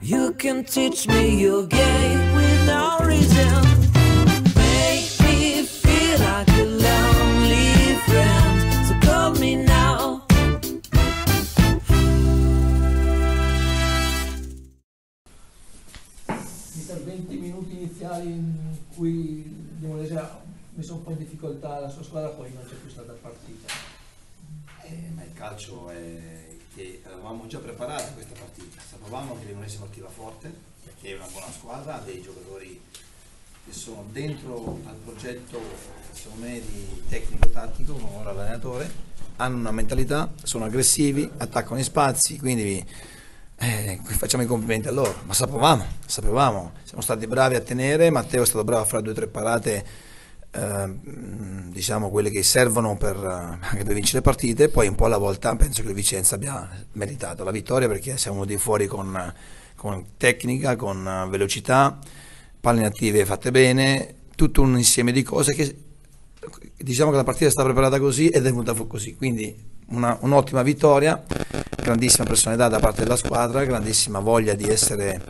You can teach me your game with no reason. Make me feel like a lonely friend. So call me now. Per 20 minuti iniziali in cui Limolese ha messo un po' in difficoltà la sua squadra, poi non c'è più stata partita. Ma il calcio è che avevamo già preparato questa partita, sapevamo che Limolese partiva forte perché è una buona squadra, ha dei giocatori che sono dentro al progetto, secondo me, di tecnico-tattico con ora l'allenatore, hanno una mentalità, sono aggressivi, attaccano gli spazi, quindi facciamo i complimenti a loro, ma sapevamo, siamo stati bravi a tenere, Matteo è stato bravo a fare 2 o 3 parate, diciamo quelle che servono anche per vincere le partite, poi un po' alla volta penso che il Vicenza abbia meritato la vittoria perché siamo venuti fuori con tecnica, con velocità, palle inattive fatte bene, tutto un insieme di cose che diciamo che la partita è stata preparata così ed è venuta così, quindi un'ottima vittoria, grandissima personalità da parte della squadra, grandissima voglia di essere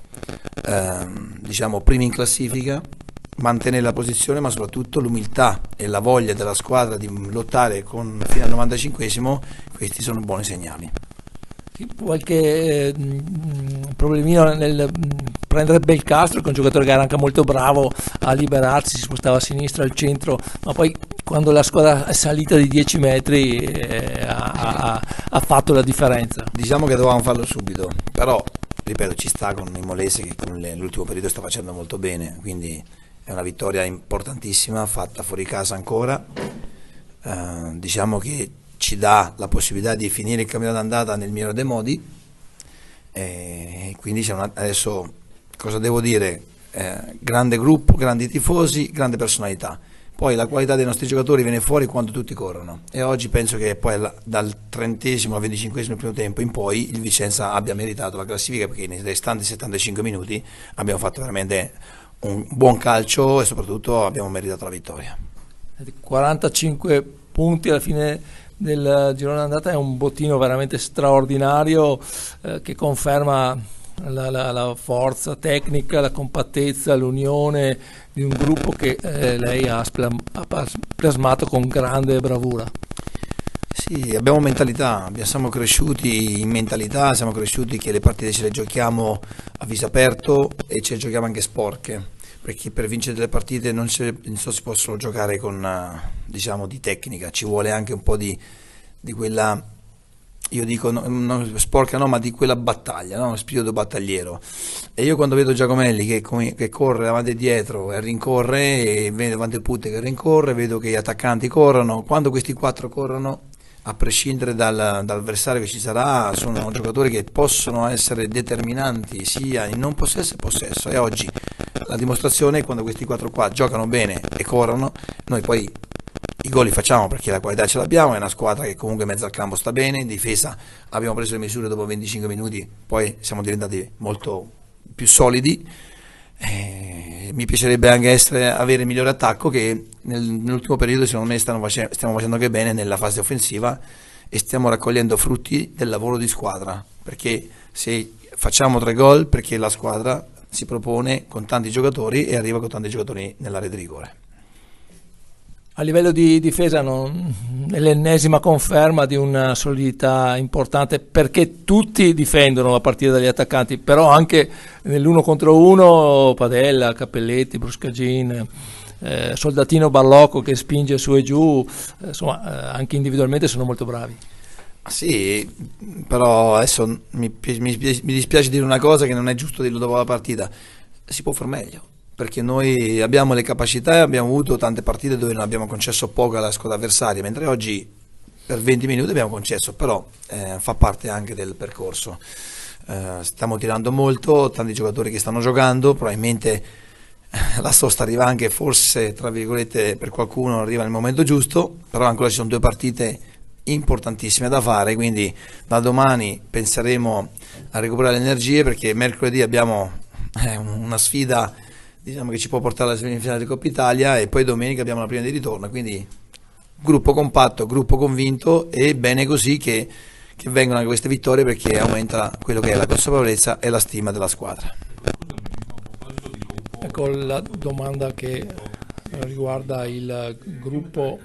diciamo primi in classifica, mantenere la posizione, ma soprattutto l'umiltà e la voglia della squadra di lottare fino al 95esimo, questi sono buoni segnali. Qualche problemino nel prendere Belcastro, che è un giocatore che era anche molto bravo a liberarsi, si spostava a sinistra, al centro, ma poi quando la squadra è salita di 10 metri ha fatto la differenza. Diciamo che dovevamo farlo subito, però ripeto ci sta con Limolese che con l'ultimo periodo sta facendo molto bene, quindi è una vittoria importantissima fatta fuori casa ancora, diciamo che ci dà la possibilità di finire il cammino d'andata nel migliore dei modi, quindi adesso cosa devo dire, grande gruppo, grandi tifosi, grande personalità, poi la qualità dei nostri giocatori viene fuori quando tutti corrono e oggi penso che poi dal 30esimo al 25esimo primo tempo in poi il Vicenza abbia meritato la classifica perché nei restanti 75 minuti abbiamo fatto veramente un buon calcio e soprattutto abbiamo meritato la vittoria. 45 punti alla fine del girone d'andata è un bottino veramente straordinario che conferma la forza tecnica, la compattezza, l'unione di un gruppo che lei ha plasmato con grande bravura. Sì, abbiamo mentalità, siamo cresciuti in mentalità, siamo cresciuti che le partite ce le giochiamo a viso aperto e ce le giochiamo anche sporche, perché per vincere delle partite non si possono giocare con diciamo di tecnica, ci vuole anche un po' di quella, io dico non sporca no, ma di quella battaglia, no? Spirito battagliero. E io quando vedo Giacomelli che corre avanti e dietro e rincorre, e vedo Van der Putte che rincorre, vedo che gli attaccanti corrono, quando questi 4 corrono, a prescindere dall'avversario che ci sarà, sono giocatori che possono essere determinanti sia in non possesso e possesso, e oggi la dimostrazione è quando questi 4 qua giocano bene e corrono, noi poi i gol li facciamo perché la qualità ce l'abbiamo, è una squadra che comunque in mezzo al campo sta bene, in difesa abbiamo preso le misure dopo 25 minuti, poi siamo diventati molto più solidi. Mi piacerebbe anche avere il migliore attacco che nell'ultimo periodo secondo me stiamo facendo anche bene nella fase offensiva e stiamo raccogliendo frutti del lavoro di squadra, perché se facciamo 3 gol perché la squadra si propone con tanti giocatori e arriva con tanti giocatori nell'area di rigore. A livello di difesa è l'ennesima conferma di una solidità importante, perché tutti difendono a partire dagli attaccanti, però anche nell'1 contro 1 Padella, Cappelletti, Bruscagin, Soldatino, Barlocco che spinge su e giù, insomma anche individualmente sono molto bravi. Sì, però adesso mi dispiace dire una cosa che non è giusto dirlo dopo la partita, si può far meglio, perché noi abbiamo le capacità e abbiamo avuto tante partite dove non abbiamo concesso poco alla squadra avversaria, mentre oggi per 20 minuti abbiamo concesso, però fa parte anche del percorso. Stiamo tirando molto, tanti giocatori che stanno giocando, probabilmente la sosta arriva anche, forse tra virgolette per qualcuno arriva nel momento giusto, però ancora ci sono 2 partite importantissime da fare, quindi da domani penseremo a recuperare le energie, perché mercoledì abbiamo una sfida, diciamo, che ci può portare alla semifinale di Coppa Italia, e poi domenica abbiamo la prima di ritorno, quindi gruppo compatto, gruppo convinto, e bene così che che vengono anche queste vittorie, perché aumenta quello che è la consapevolezza e la stima della squadra. Ecco la domanda che riguarda il gruppo,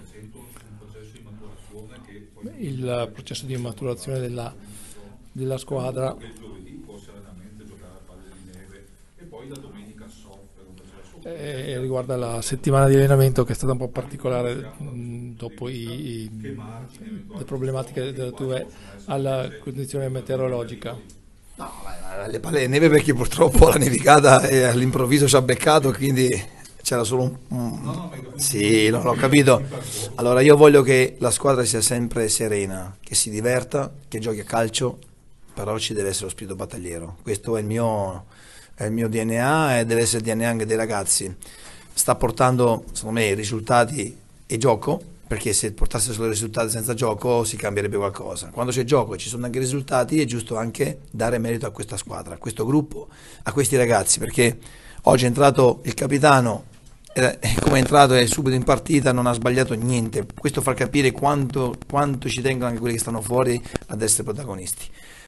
il processo di maturazione della squadra. Riguarda la settimana di allenamento, che è stata un po' particolare dopo le problematiche dovute alla condizione meteorologica. No, le palle di neve, perché purtroppo la nevicata all'improvviso ci ha beccato, quindi c'era solo Sì, non l'ho capito. Allora io voglio che la squadra sia sempre serena, che si diverta, che giochi a calcio, però ci deve essere lo spirito battagliero. Questo è il mio DNA e deve essere il DNA anche dei ragazzi. Sta portando, secondo me, risultati e gioco, perché se portasse solo risultati senza gioco si cambierebbe qualcosa. Quando c'è gioco e ci sono anche risultati, è giusto anche dare merito a questa squadra, a questo gruppo, a questi ragazzi, perché oggi è entrato il capitano, come è entrato e subito in partita non ha sbagliato niente. Questo fa capire quanto ci tengono anche quelli che stanno fuori ad essere protagonisti.